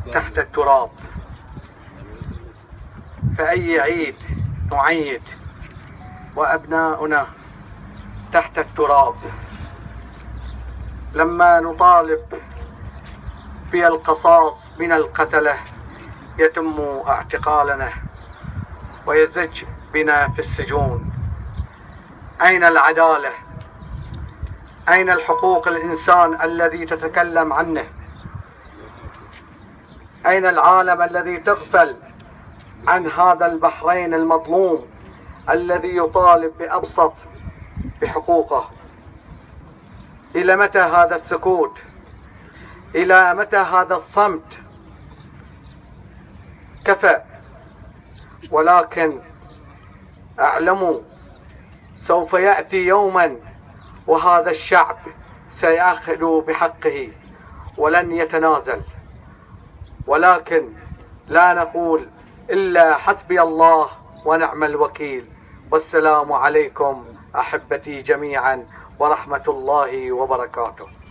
تحت التراب. فأي عيد نعيد وأبناؤنا تحت التراب؟ لما نطالب بالقصاص من القتلة يتم اعتقالنا ويزج بنا في السجون. أين العدالة؟ أين الحقوق الإنسان الذي تتكلم عنه؟ أين العالم الذي تغفل عن هذا البحرين المظلوم الذي يطالب بأبسط بحقوقه؟ إلى متى هذا السكوت؟ إلى متى هذا الصمت؟ كفى. ولكن اعلموا سوف يأتي يوما وهذا الشعب سيأخذ بحقه ولن يتنازل. ولكن لا نقول إلا حسبي الله ونعم الوكيل. والسلام عليكم أحبتي جميعا ورحمة الله وبركاته.